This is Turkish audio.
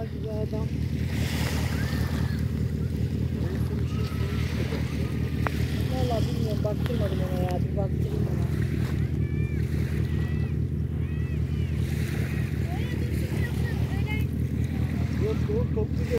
gibi adam. Valla bilmiyorum, baktırmadım ona ya, bir baktırayım ona. Yok yok, toplu